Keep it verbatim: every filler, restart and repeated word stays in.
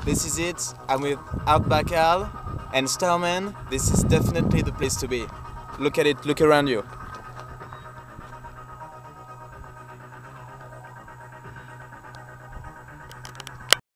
This is it. I'm with Outback Al and Starman. This is definitely the place to be. Look at it, look around you.